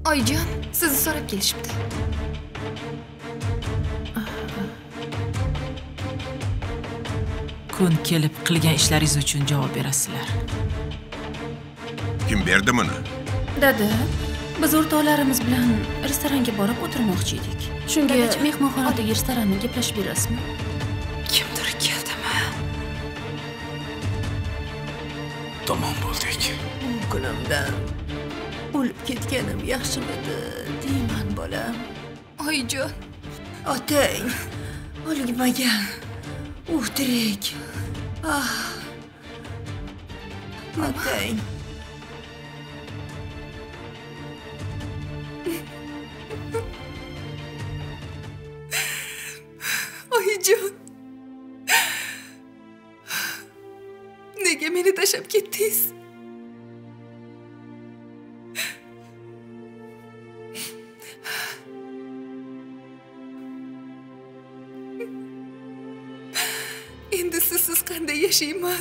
Oyijon, sizni so'rab kelishibdi. Kun kelib qilgan ishlaringiz uchun javob berasizlar. Kim berdi buni? Dada, biz o'rtoqlarimiz bilan restoranga borib o'tirmoqchi edik. Shunga mehmonxonadagi restoranni gaplashib berasizmi? Kimdir keldimi? Tamom bo'ldik. Kunimdan o'lib ketganim yaxshimidi, deyman bolam. Oyijon, Otang o'lmagan. U tirik. Otang. oyijon. Nega meni tashlab ketdingiz? Endi sizsiz qanday yashayman?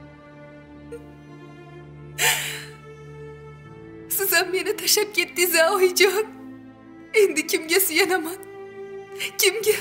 Siz ham meni tashlab ketdingiz, oyijon. Endi kimga suyanaman? Kimga?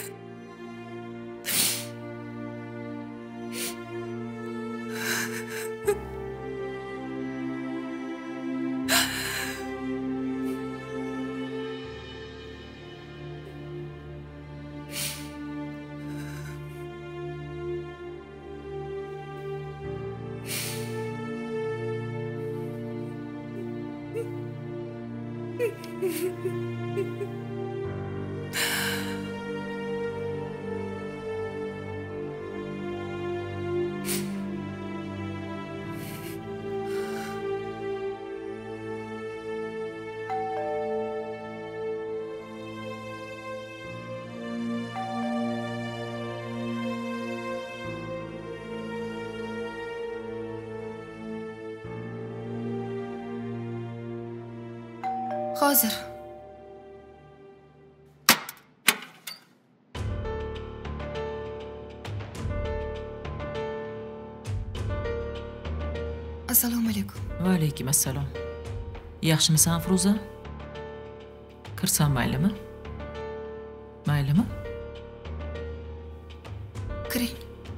Hozir. Assalomu alaykum. Va alaykum assalom. Yaxshimisan, Afruza? Kirsam maylimi? Maylimi? Kiring.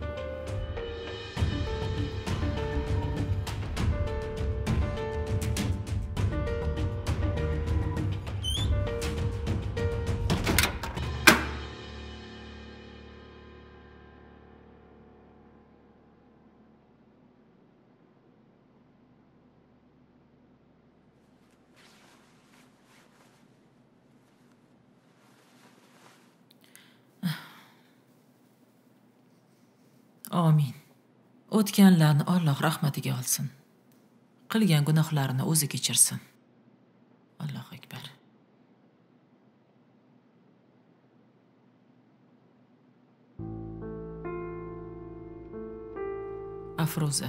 Amin. O'tganlarni Alloh rahmatiga olsin. Qilgan gunohlarini o'zi kechirsin. Allohu akbar. Afruza.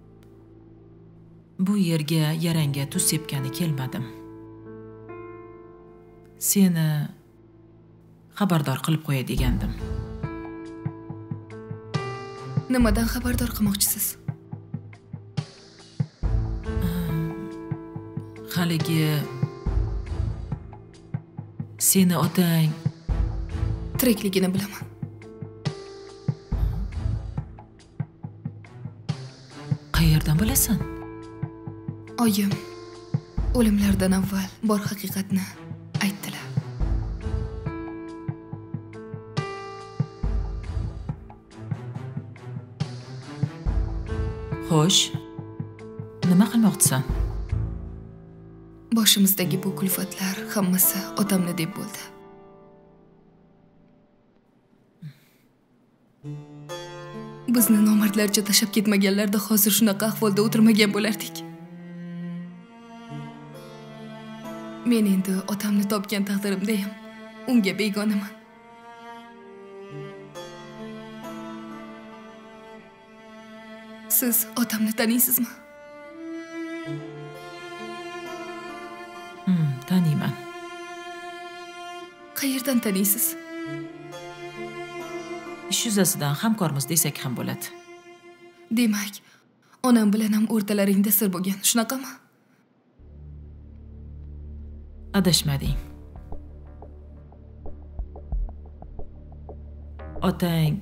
Bu yerga yaranga tuz sepgani kelmadim. Seni xabardor qilib qo'yay degandim. Nimadan xabardor qilmoqchisiz? Haligi seni otang Tirikligini bilaman. qayerdan bilasan? Oyim o'limlaridan avval bor haqiqatni aytdilar. Xo'sh. Nima qilmoqchisan? Boshimizdagi bu kulfatlar hammasi otamni deb bo'ldi. Bizni nomardlarcha tashlab ketmaganlarda hozir shunaqa ahvolda o'tirmagan bo'lardik. Men endi otamni topgan taqdirimda ham unga begonaman. Siz otamni taniysizmi? Taniyman. Qayerdan taniysiz? Ish yuzasidan hamkormiz desak ham bo'ladi. Demak, onam bilan ham o'rtalaringda sir bo'lgan, shunaqami? Adashmading. Otang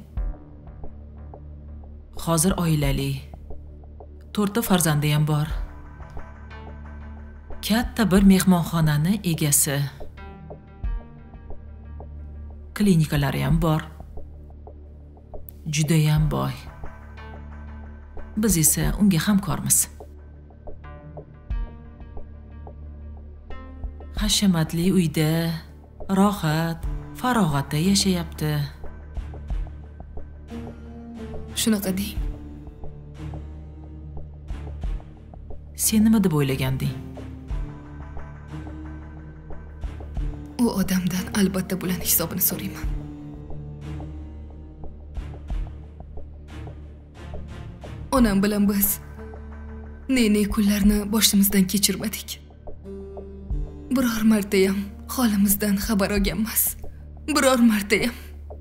hozir oilali. 4 farzandi ham bor. Katta bir mehmonxonani egasi. Klinikalari ham bor. Juda ham boy. Biz esa unga hamkormiz. Hashamatli uyda, rohat, farog'atda yashayapti. Shunaqa deng. Sen nima deb o'ylaganding? U odamdan albatta bulan hisobini so'rayman. Onam bilan biz ne kunlarni boshimizdan kechirmadik. Biror marta ham holimizdan xabar olganmas. Biror marta ham.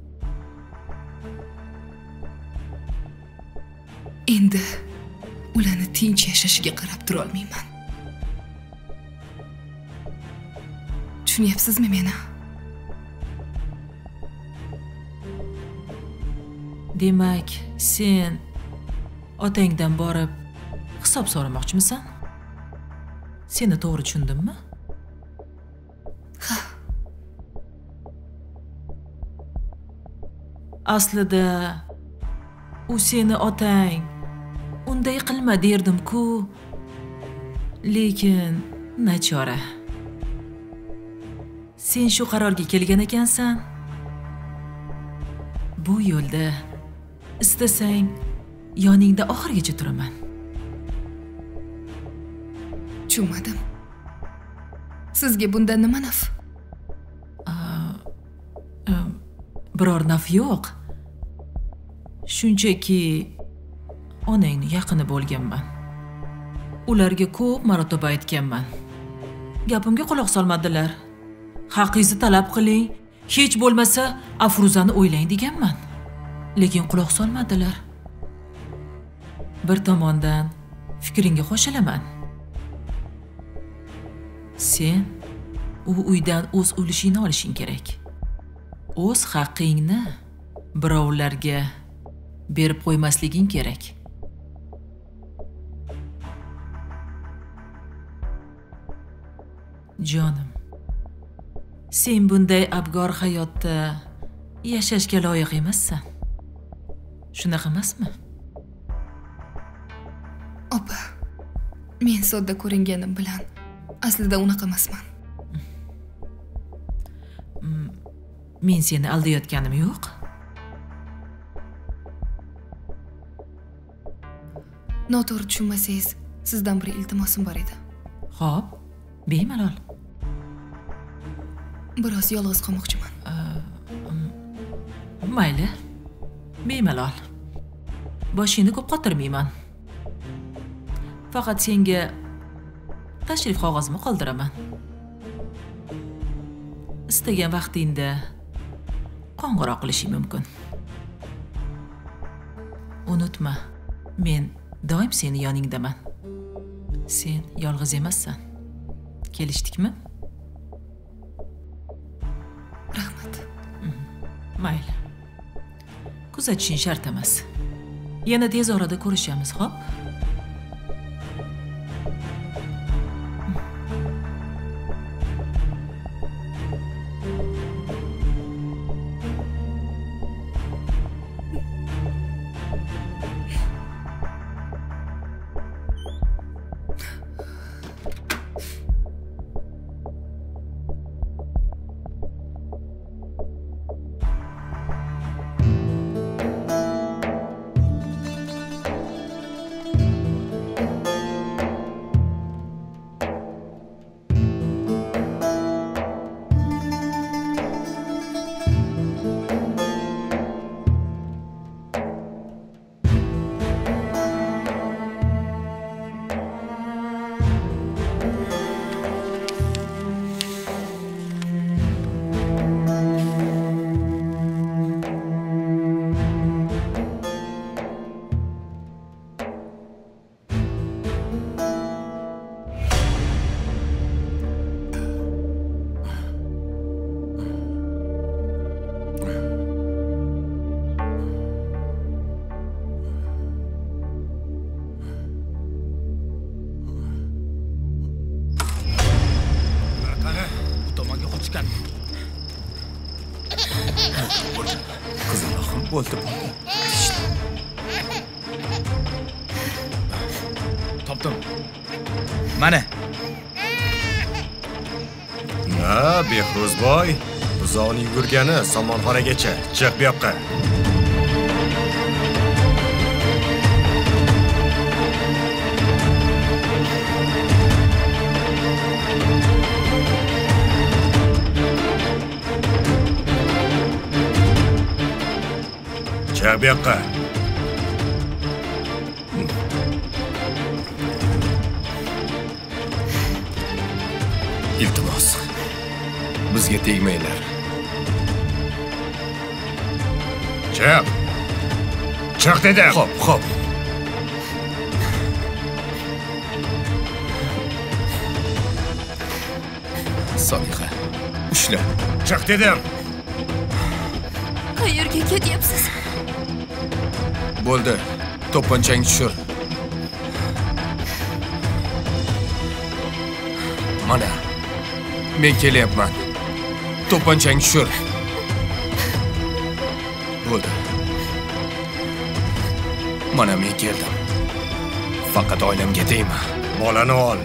Endi ularni tinch yashashiga qarab tura olmayman. Tushunyapsizmi meni? Demak, sen otangdan borib hisob so'ramoqchimisan? Seni to'g'ri tushundimmi? Ha. Aslida u seni otang unday qilma derdim-ku. Lekin nachora. Sen shu qarorga kelgan ekansan. Bu yo'lda istasang yoningda oxirigacha turaman. Tushunmadim. Sizga bundan nima naf? Biror naf yo'q. Shunchaki onangni yaqini bo'lganman. Ularga ko'p marotaba aytganman. Gapimga quloq solmadilar. Haqingizni talab qiling, hech bo'lmasa Afruzani o'ylang deganman. Lekin quloq solmadilar. Bir tomondan fikringga qo'shilaman. Sen u uydan o'z ulushingni olishing kerak. O'z haqqingni birovlarga berib qo'ymasliging kerak. Jonim, sen bunday abgor hayotda yashashga loyiq emassan. Shunaqa emasmi? Opa, men sodda ko'ringanim bilan aslida unaqa emasman. Men seni aldayotganim yo'q. Noto'g'ri tushunmasangiz, sizdan bir iltimosim bor edi. Xo'p, bemalol. Biroz yolg'iz qolmoqchiman. Mayli. Bemalol. Boshingni ko'p qotirmayman. Faqat senga tashrif qog'ozimni qoldiraman. Istagan vaqtingda qo'ng'iroq qilishing mumkin. Unutma, men doim seni yoningdaman. Sen yolg'iz emassan. Kelishdikmi? Rahmat. Mayli. Kuzatishing shart emas. Yana tez orada ko'rishamiz, xo'p? chiqadi. Qizaloqim bo'ldi. Topdim. Mana. Ha, Behruzboy, uzoqni yugurgani somonxonagacha. Chiq bu yoqqa. Chiq bu yoqqa. Iltimos. Bizga tegmanglar. Chiq. Chiq dedim. Xo'p. Solixa, ushla. Chiq dedim. Qayerga ketyapsiz? Bo'ldi. To'pponchangni tushir. Mana. Men kelyapman. To'pponchangni tushir. Bo'ldi. Mana men keldim. Faqat oilamga tegma. Bolani ol.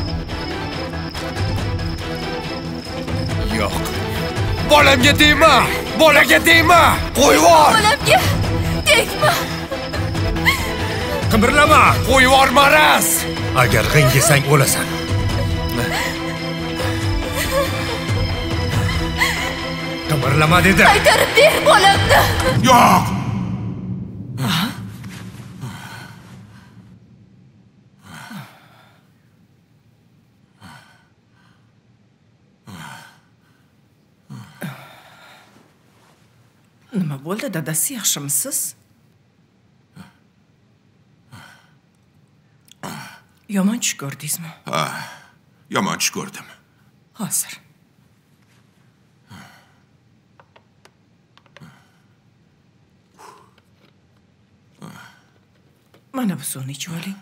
Yo'q. Bolamga tegma! Bolaga tegma! Qo'yib yubor! Bolamga tegma! Qimirlama! Qo'yib yubor, maraz! Agar g'inggisang o'lasan. Qimirlama dedi. Qaytarib ber bolamni! Yo'q! Nima bo'ldi, dadasi, yaxshimisiz? Yomon tush ko'rdingizmi? Yomon tush ko'rdim. Hozir. Mana bu suvni ichib oling.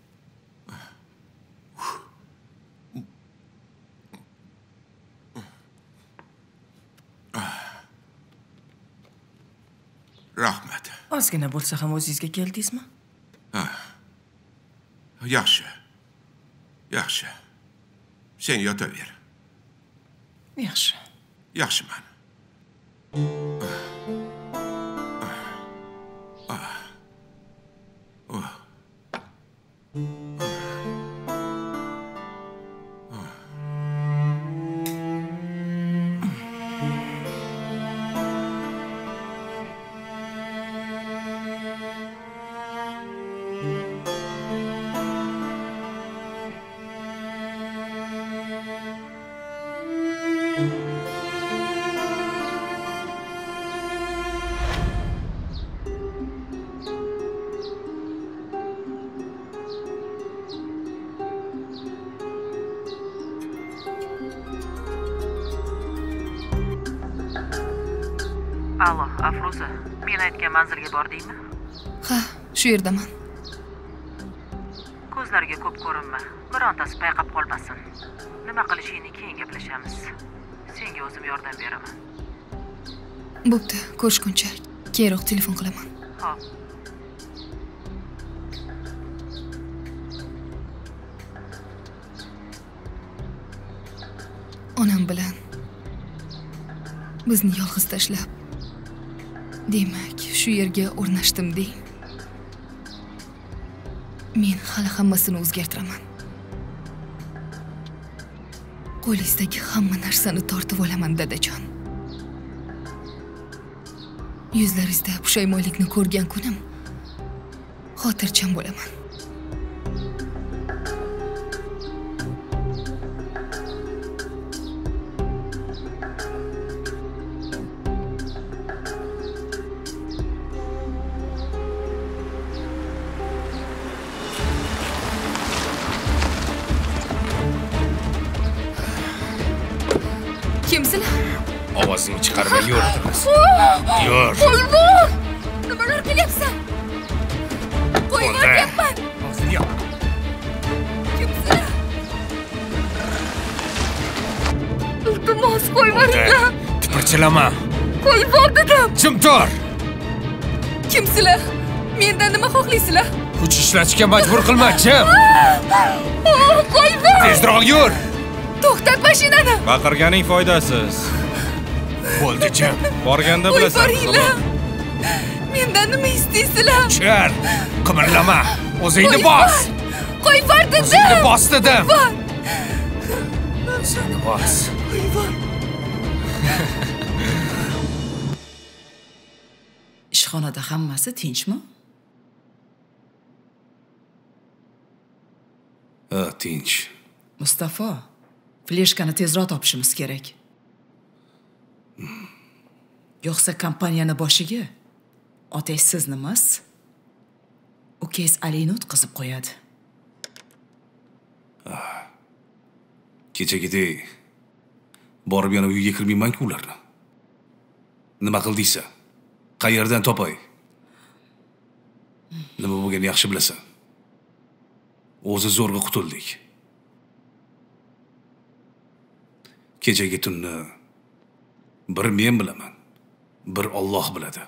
Rahmat. Ozgina bo'lsa ham o'zingizga keldingizmi? Yaxshi. Yaxshi. Sen yotaver. Yaxshi. Yaxshiman. Allo, Afruza, men aytgan manzilga bordingmi? Ha, shu yerdaman. Ko'zlarga ko'p ko'rinma. Birontasi payqab qolmasin. Nima qilishingni keyin gaplashamiz. Senga o'zim yordam beraman. Bo'pti, ko'rishguncha. Keyinroq telefon qilaman. Xo'p. Onam bilan bizni yolg'iz tashlab, demak, shu yerga o'rnashdim deng. Men hali hammasini o'zgartiraman. Qo'lingizdagi hamma narsani tortib olaman, dadajon. Yuzlaringizda pushaymonlikni ko'rgan kunim xotirjam bo'laman. Kimsizlar? Ovozingni chiqarmay yur. Yur. Qo'yib! Nimalar qilyapsan? Qo'yib deyapman. Og'zini yop. Kimsizlar? Iltimos, qo'yib yuboringlar. Tipirchilama. Qo'yib yubor dedim. Jim tur. Kimsizlar? Mendan nima xohlaysizlar? Kuch ishlatishga majbur qilma, Jim. Qo'yib yubor. Tezroq yur. To'xtat mashinani. Baqirganing foydasiz. Bo'ldi, Jim. Borganda Qo'yib bilasan. yuboringlar. Mendan nima istaysizlar? Chir. Qimirlama. O'zingni bos. Qo'yib yubor dedim. O'zingni bos dedim. O'zingni bos. Qo'yib yubor. Ishxonada hammasi tinchmi? Tinch. Mustafa, fleshkani tezroq topishimiz kerak. Yo'qsa kompaniyani boshiga otangiz sizni emas, ukangiz Alini o'tkazib qo'yadi. Kechagidek borib yana uyga kirmayman-ku ularni. Nima qildiysa? Qayerdan topay? Nima bo'lgan yaxshi bilasan. O'zi zo'rg'a qutuldik. Kechagi tunni bir men bilaman, bir Alloh biladi.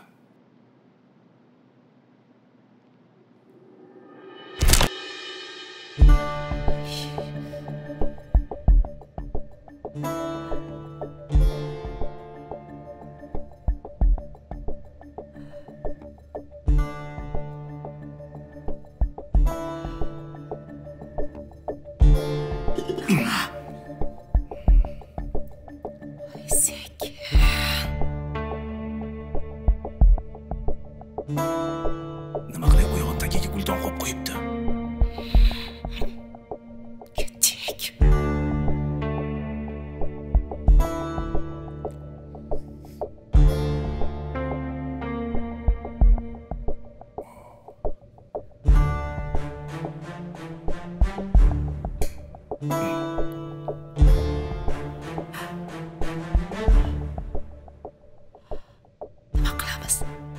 Nima qilib oyog'im tagiga guldan qo'yib qo'yibdi? Ketdik. Nima qilamiz?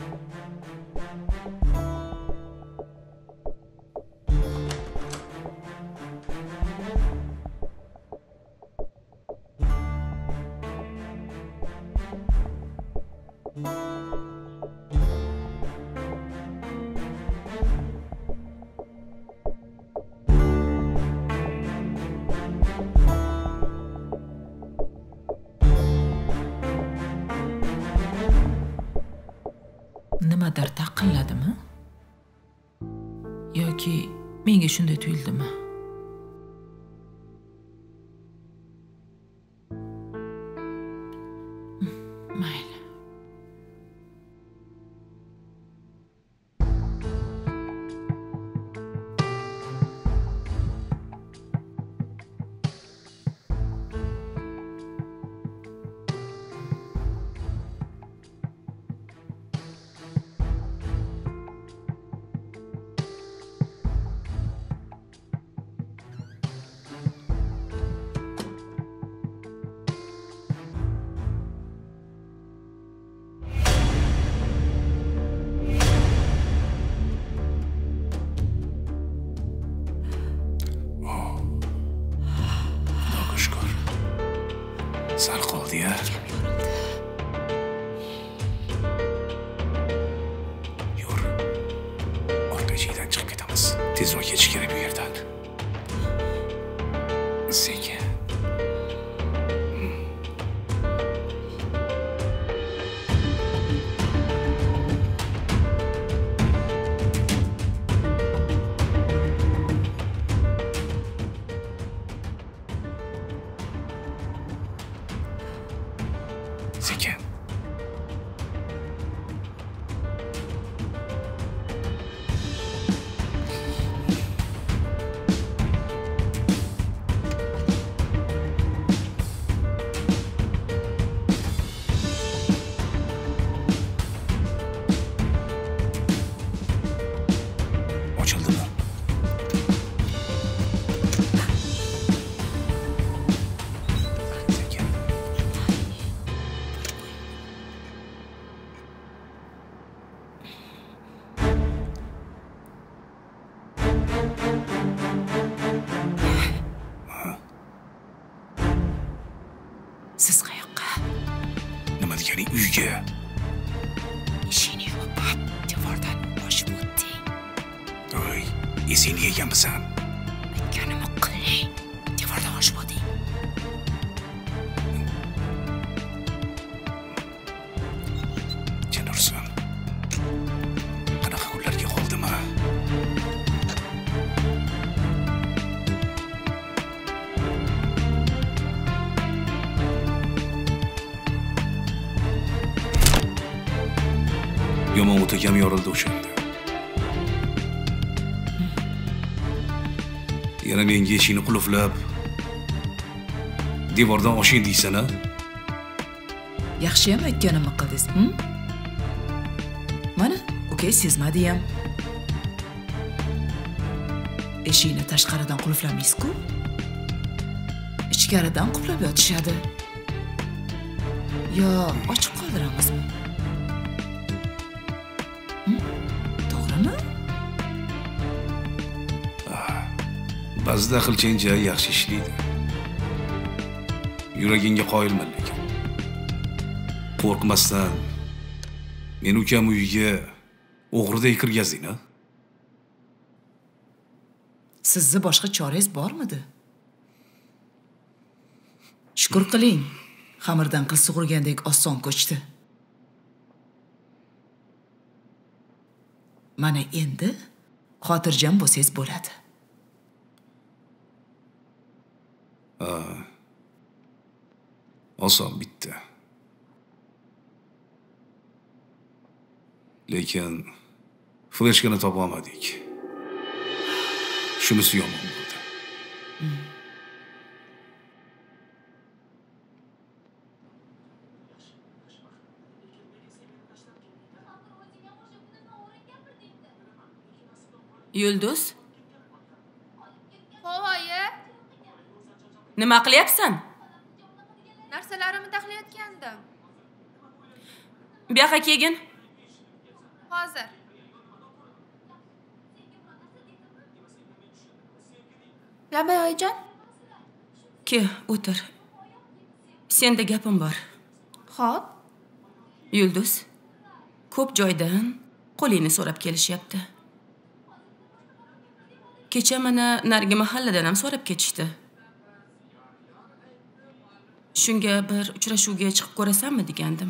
Nimadir taqilladimi? Yoki menga shunday tuyuldimi? Mayli. Sal qoldi-ya. Yur. Orqa eshikdan chiqib ketamiz. Tezroq ketish kerak bu yerdan. Sekin. Sekin. Ochildimi? Sekin. deysan? Aytganimni qiling. Devorda oshib o'ting. Jinursan. Qanaqa kunlarga qoldimi? Yomon o'takam yorildi o'shanda. Yana menga eshikni qulflab, devordan oshing deysan-a? Yaxshi ham aytganimni qildingiz, Mana, o'kay, sezmadi ham. Eshikni tashqaridan qulflamaysiz-ku? Ichkaridan qulflab yotishadi. Yo, ochiq qoldiramizmi? To'g'rimi? Ba'zida aqlchancha yaxshi ishlaydi. Yuragingga qoyilman lekin. Qo'rqmasdan men ukam uyiga o'g'riday kirgazding-a? Sizni boshqa chorangiz bormidi? Shukr qiling. Xamirdan qil sug'urgandek oson ko'chdi. Mana endi xotirjam bo'lsangiz bo'ladi. Oson bitta. Lekin fleshkani topa olmadik. Shunisi yomon bo'ldi. Yulduz, Voy, nima qilyapsan? narsalarimni taxlayotgandim. Bu yoqqa kelgin. Hozir. Labay oyijon. Ke, o'tir. Senda gapim bor. Xo'p. Yulduz, ko'p joydan qo'lingni so'rab kelishyapti. Kecha mana narigi mahalladan ham so'rab ketishdi. Shunga bir uchrashuvga chiqib ko'rasanmi degandim.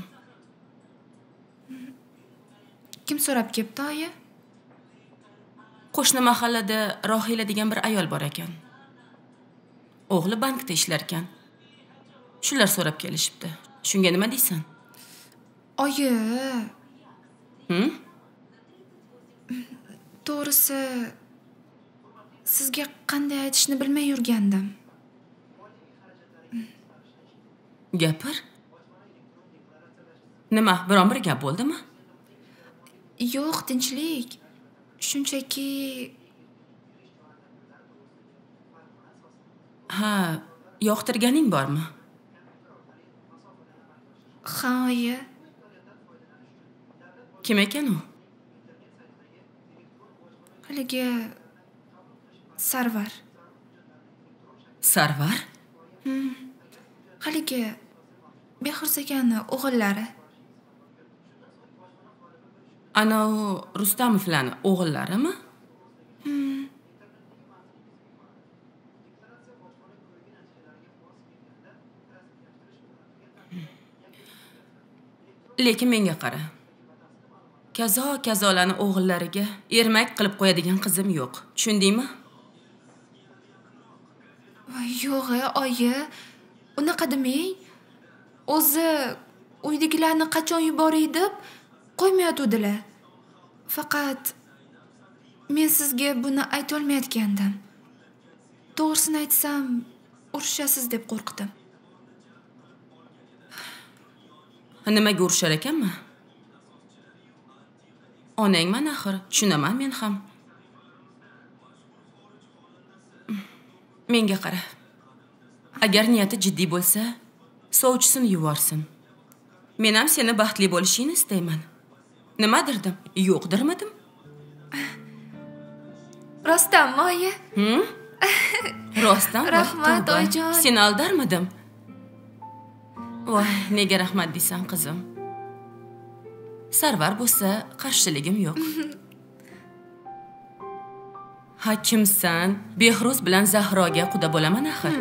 Kim so'rab kelibdi, oyi? Qo'shni mahallada Rohila degan bir ayol bor ekan. O'g'li bankda ishlar ekan. Shular so'rab kelishibdi. Shunga nima deysan? Oyi. To'g'risi, sizga qanday aytishni bilmay yurgandim. Gapir. Nima, biron bir gap bo'ldimi? Yo'q, tinchlik. Shunchaki Ha, yoqtirganing bormi? ha, oyi. Kim ekan u? Haligi Sarvar. Sarvar? Haligi Behruz akani o'g'illari. Ana u Rustamovlarning o'g'illarimi? Lekin menga qara. Kazolarning o'g'illariga ermak qilib qo'yadigan qizim yo'q. Tushundingmi? Yo'q, oyi. Unaqa demang. O'zi uydagilarni qachon yuboray deb qo'ymayotgandilar. Faqat men sizga buni ayta olmayotgandim. To'g'risini aytsam, urushasiz deb qo'rqdim. Nimaga urushar ekanmi? Onangman axir, tushunaman men ham. Menga qara. Agar niyati jiddiy bo'lsa, sovchisini yuborsin. Men ham seni baxtli bo'lishingni istayman. Nima dirdim? Yo'q dirmadim. Rostdanmi, oyi? Rostdan? Rahmat, oyijon. Seni aldarmidim. Voy, nega rahmat deysan, qizim? Sarvar bo'lsa, qarshiligim yo'q. Ha kimsan? Behruz bilan Zahroga quda bo'laman axir.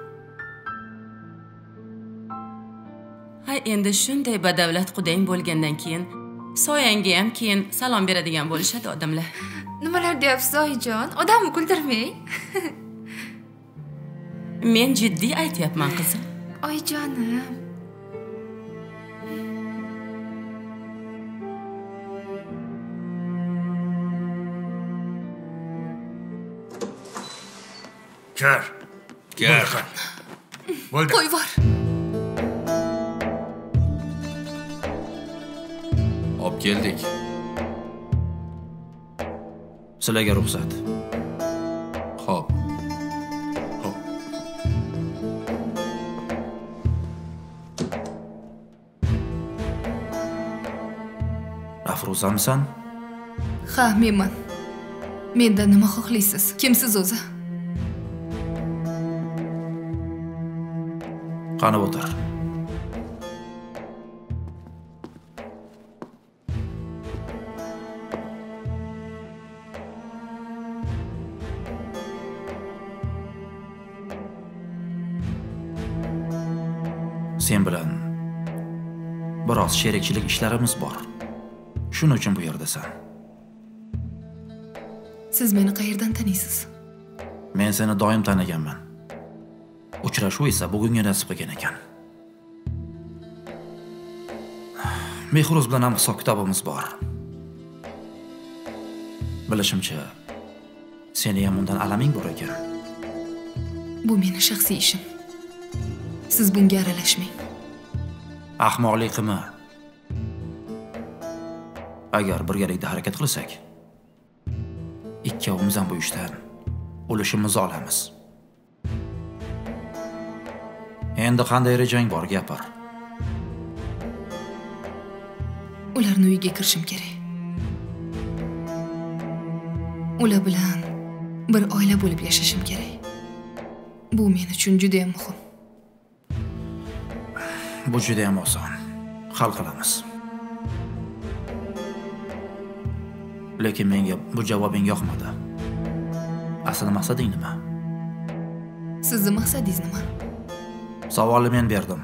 Ha endi shunday badavlat qudang bo'lgandan keyin soyangga ham keyin salom beradigan bo'lishadi odamlar. Nimalar deyapsiz oyijon? Odamni kuldirmang. Men jiddiy aytyapman qizim. Oyijonim. Kir. Bo'ldi. Qo'y bor. Olib keldik. Sizlarga ruxsat. Xo'p. Afruzamsan? Ha, menman. Mendan nima xohlaysiz? Kimsiz o'zi? Qani o'tir. Sen bilan biroz sherikchilik ishlarimiz bor. Shuning uchun bu yerdasan. Siz meni qayerdan taniysiz? Men seni doim taniganman. Uchrashuv esa bugunga nasib qilgan ekan. Mehruz bilan ham hisob-kitobimiz bor. Bilishimcha, seni ham undan alaming bor ekan. Bu meni shaxsiy ishim. Siz bunga aralashmang. Ahmoqlik qilma. Agar birgalikda harakat qilsak, ikkovimiz ham bu ishdan ulushimizni olamiz. Endi qanday rejang bor gapir. Ularning uyiga kirishim kerak. Ular bilan bir oila bo'lib yashashim kerak. Bu men uchun juda ham muhim. Bu juda ham oson. Hal qilamiz. Lekin menga bu javobing yoqmadi. Asl maqsading nima? Sizning maqsadingiz nima? Savolni men berdim.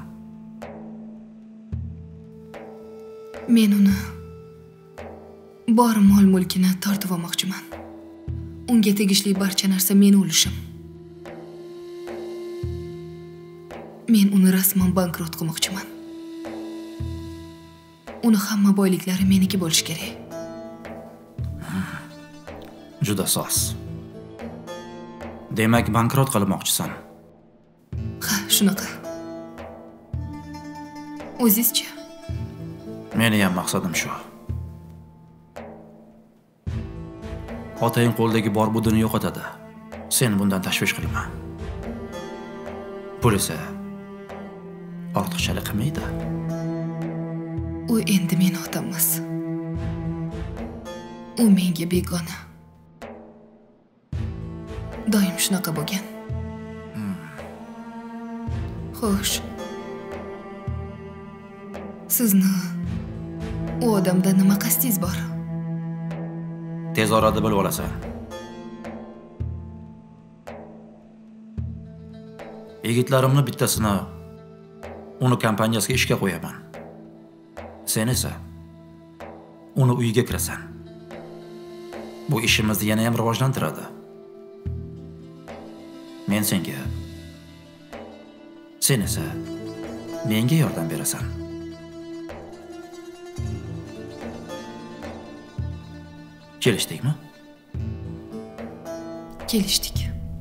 Men uni bor mol-mulkini tortib olmoqchiman. Unga tegishli barcha narsa meni ulushim. Men uni rasman bankrot qilmoqchiman. Uni hamma boyliklari meniki bo'lishi kerak. Juda soz. Demak, bankrot qilmoqchisan. Ha, shunaqa. O'zingizchi? Meni ham maqsadim shu. Otang qo'ldagi bor budini yo'qotadi. Sen bundan tashvish qilma. Pul esa ortiqchalik qilmaydi. U endi meni otam emas. U menga begona. Doim shunaqa bo'lgan. Xo'sh. Sizni u odamdan nima qasdingiz bor? Tez orada bilib olasan. Yigitlarimni bittasini uni kompaniyasiga ishga qo'yaman. Sen esa uni uyiga kirasan. Bu ishimizni yana ham rivojlantiradi. Men senga, sen esa menga yordam berasan. Kelishdikmi? Kelishdik.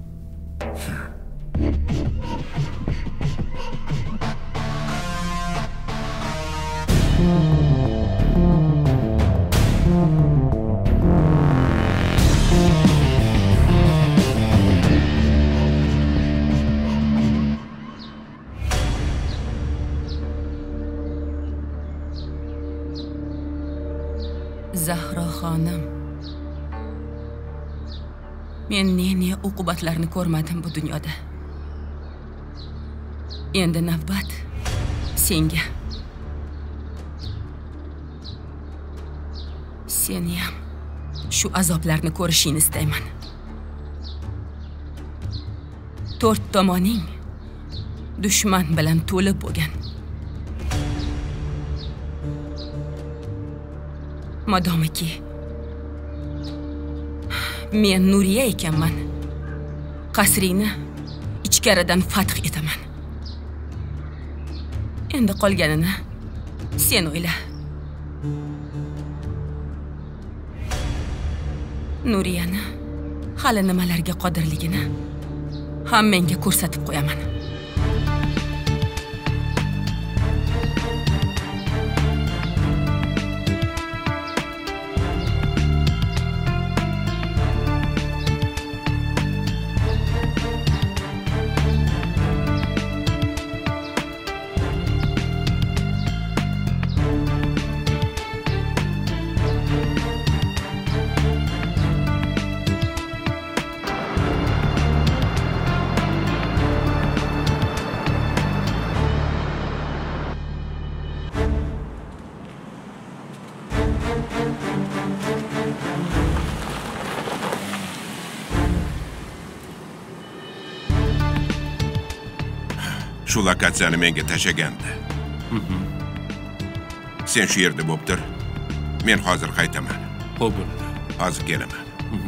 Zahro xonim. Men ne uqubatlarni ko'rmadim bu dunyoda. Endi navbat senga. Seni ham shu azoblarni ko'rishingni istayman. to'rt tomoning dushman bilan to'lib bo'lgan. Madomiki men Nuriya ekanman. Qasringni ichkaridan fath etaman. Endi qolganini sen o'yla. Nuriyani hali nimalarga qodirligini hammangga ko'rsatib qo'yaman. Shu lokatsiyani menga tashagandi. Sen shu yerda bo'lib tur. Men hozir qaytaman. Xo'p bo'ladi. Hozir kelaman.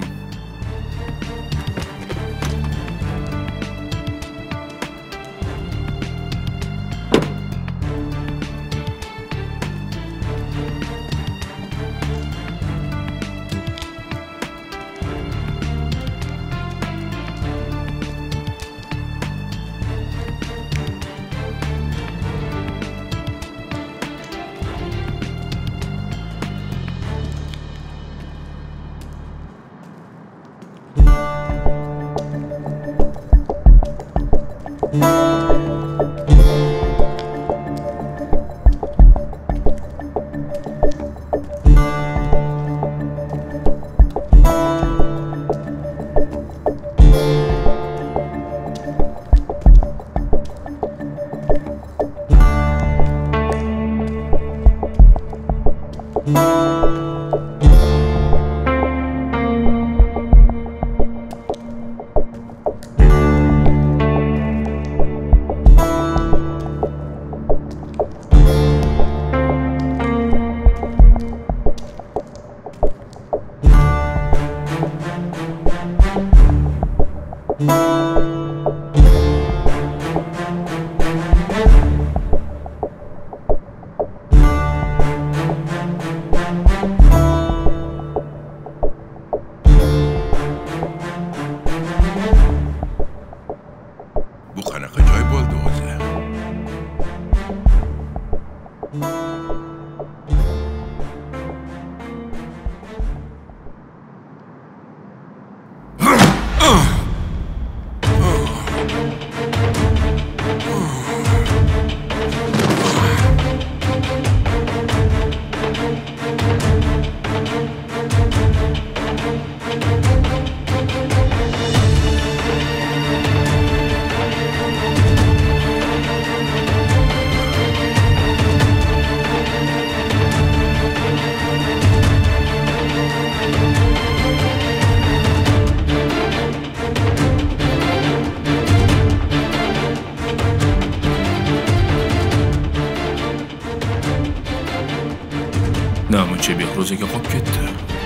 Namuncha Behrozaga qolib ketdi.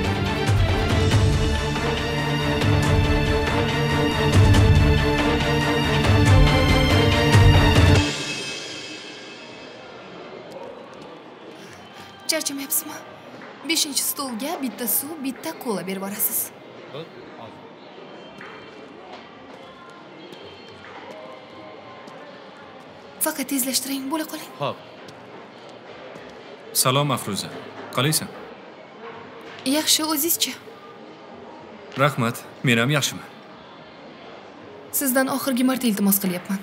Charchamayapsizmi? 5-stolga bitta suv, bitta kola berib borasiz. Faqat tezlashtiring, bo'la qoling. Xo'p. Salom Afruza. Qalaysan? Yaxshi, o'zingizchi? Rahmat, men ham yaxshiman. Sizdan oxirgi marta iltimos qilyapman.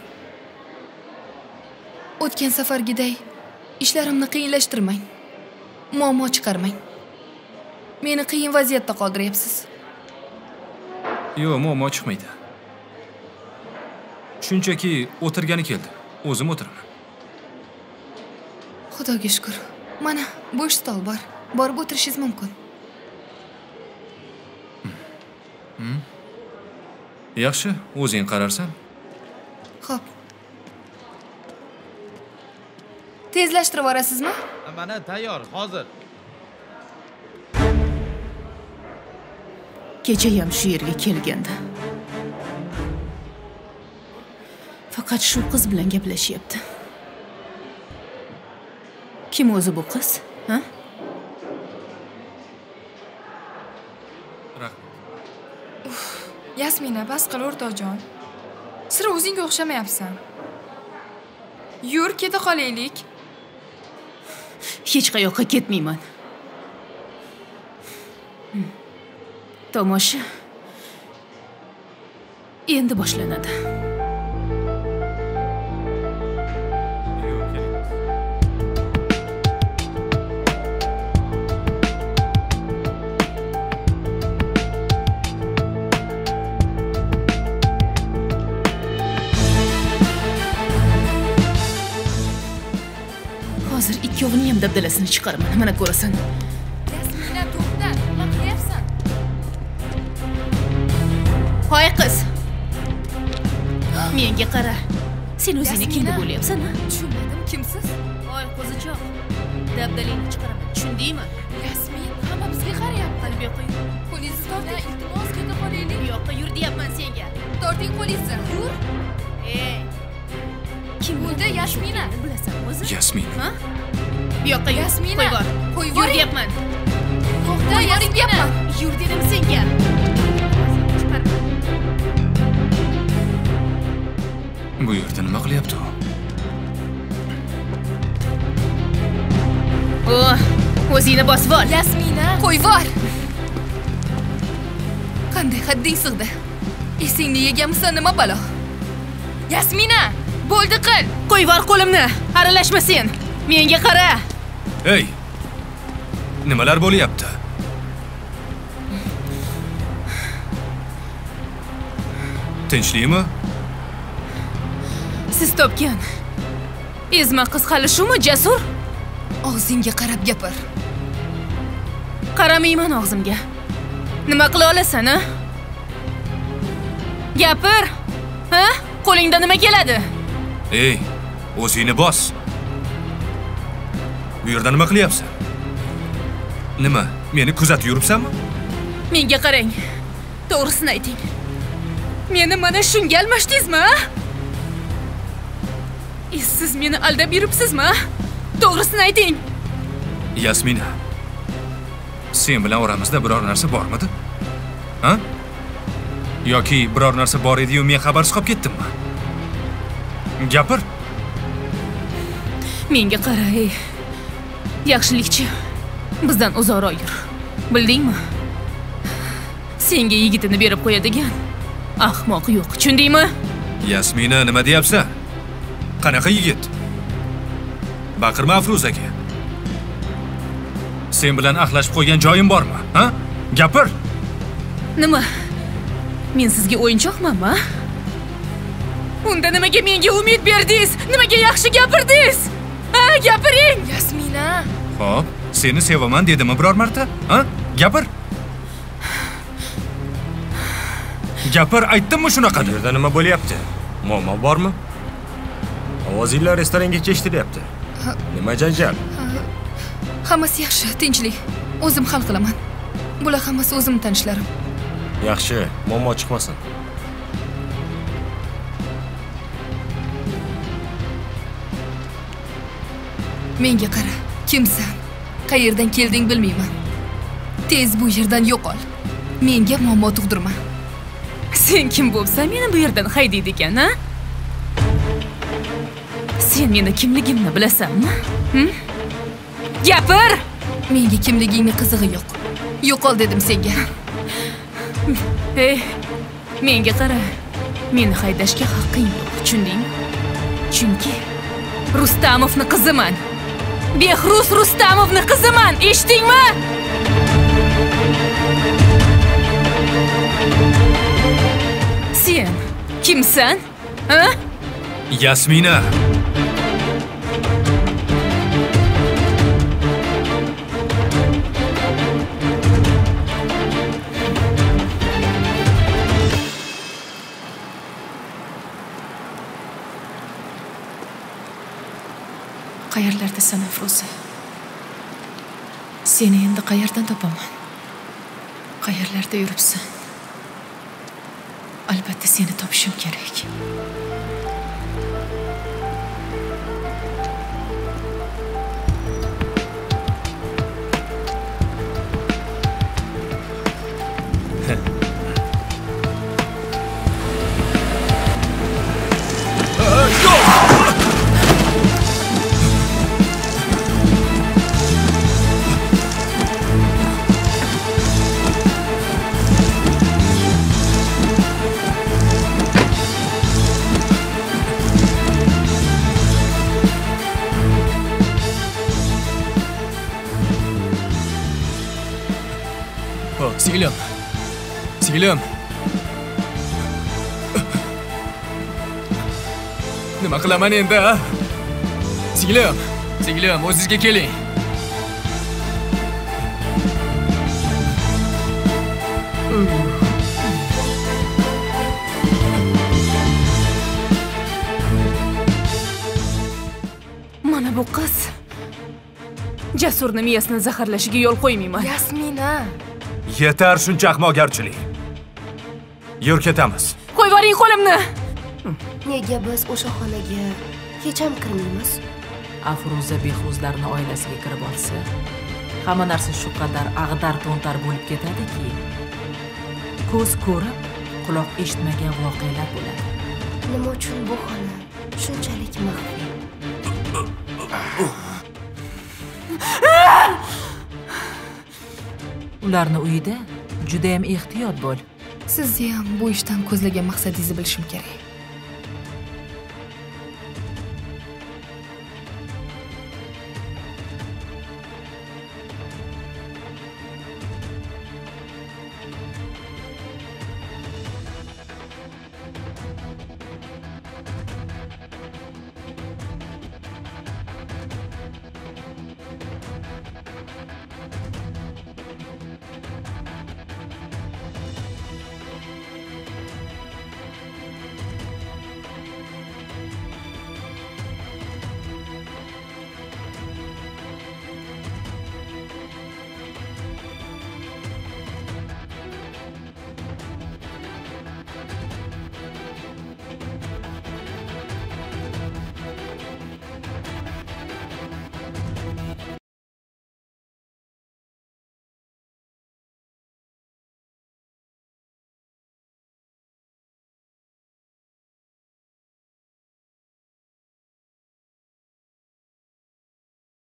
O'tgan safargiday ishlarimni qiyinlashtirmang. Muammo chiqarmang. Meni qiyin vaziyatda qoldiryapsiz. Yo'q, muammo chiqmaydi. Shunchaki o'tirgani keldi. O'zim o'tiraman. Xudoga shukr. Mana, bo'sh stol bor. Borib o'tirishingiz mumkin. Yaxshi, o'zing qararsan. Xo'p. Tezlashtirib yuborasizmi? Mana tayyor, hozir. Kecha ham shu yerga kelgandi. Faqat shu qiz bilan gaplashyapti. Kim o'zi bu qiz? Ha? Yasmina, bas qil o'rtoqjon. Sira o'zingga o'xshamayapsan. Yur, keta qolaylik. Hech qayoqqa ketmayman. Tomosha endi boshlanadi. Hozir ikkovining ham dabdalasini chiqaraman. Mana ko'rasan. Yasmina, to'xta. Nima qilyapsan? Hoy qiz. Menga qara. Sen o'zingni kim deb o'ylayapsan, ha? Tushunmadim, kimsiz? Hoy qo'zichoq. Dabdalingni chiqaraman. Tushundingmi? Yasmin, hamma bizga qaryapti. Qalbga qo'y. Qo'lingizni torting, iltimos, keta qolaylik. Bu yoqqa yur deyapman senga. Torting qo'lingizni. Yur. Ey. Kim bo'ldi, Yasmina? Bilasan o'zi? Yasmin. Ha? Bu yoqqa yur. Yasmina. Qo'y Qo'y bor. Yur deyapman. To'xta, yoring deyapman. Yur dedim senga. Bu yerda nima qilyapti u? O'zingni bosib ol. Yasmina, qo'yvor. Qanday hadding sig'di? Esingni yeganmisan, nima balo? Yasmina, bo'ldi qil. Qo'yvor qo'limni. Aralashma sen. Menga qara. Ey! Nimalar bo'lyapti? Tinchlikmi? Siz topgan ezma qiz hali shumi, Jasur? Og'zingga qarab gapir. Qaramayman og'zimga. Nima qila olasan, ha? Gapir. Ha? Qo'lingda nima keladi? Ey, o'zingni bos. Bu yerda nima qilyapsan? Nima? Meni kuzatib yuribsanmi? Menga qarang. To'g'risini ayting. Meni mana shunga almashdingizmi, ha? Siz meni aldab yuribsizmi? To'g'risini ayting. Yasmina. Sen bilan oramizda biror narsa bormidi? Ha? Yoki biror narsa bor edi-yu men xabarsiz qolib ketdimmi? Gapir. Menga qara, ey. Yaxshilikchi. Bizdan uzoqroq yur. Bildingmi? Senga yigitini berib qo'yadigan ahmoq yo'q. Tushundingmi? Yasmina, nima deyapsan? Qanaqa yigit? Baqirma Afruzaga. Sen bilan axlashib qo'ygan joyim bormi? Ha? Gapir. Nima? Men sizga o'yinchoqmanmi? Unda nimaga menga umid berdingiz? Nimaga yaxshi gapirdingiz? Ha, gapiring. Yasmina. Xo'p, seni sevaman dedimmi biror marta? Ha? Gapir. Gapir, aytdimmi shunaqa? Bu yerda nima bo'lyapti? Muammo bormi? Ovozinglar restorangacha eshitilyapti. Nima janjal? Hammasi yaxshi, tinchlik. O'zim hal qilaman. Bular hammasi o'zim tanishlarim. Yaxshi, muammo chiqmasin. Menga qara. Kimsan? Qayerdan kelding bilmayman. Tez bu yerdan yo'qol. Menga muammo tug'dirma. Sen kim bo'lsan, meni bu yerdan haydaydi ekan, ha? Sen meni kimligimni bilasanmi? Gapir! Menga kimligingni qizig'i yo'q. Yo'qol dedim senga. Ey, menga qara. Meni haydashga haqqing yo'q, tushundingmi? Chunki Rustamovning qiziman. Behruz Rustamovning qiziman, eshitdingmi? Sen kimsan? Ha? Yasmina. Qayerlardasan, Afruza? Seni endi qayerdan topaman? Qayerlarda yuribsan? Albatta seni topishim kerak. Singlim. Nima qilaman endi, a? Singlim, o'zingizga keling. Mana bu qiz Jasurni miyasini zaharlashiga yo'l qo'ymayman. Yasmina. Yetar shuncha ahmoqgarchilik. Yur ketamiz. Qo'y boring qo'limni. Nega biz o'sha xonaga hech ham kirmaymiz? Afruza Behuzlarning oilasiga kirib olsa, hamma narsa shu qadar ag'dar-to'ntar bo'lib ketadiki, ko'z ko'rib, quloq eshitmagan voqealar bo'ladi. Nima uchun bu xona shunchalik maxfiy? Ularni uyida juda ham ehtiyot bo'l. Sizni ham bu ishdan ko'zlagan maqsadingizni bilishim kerak.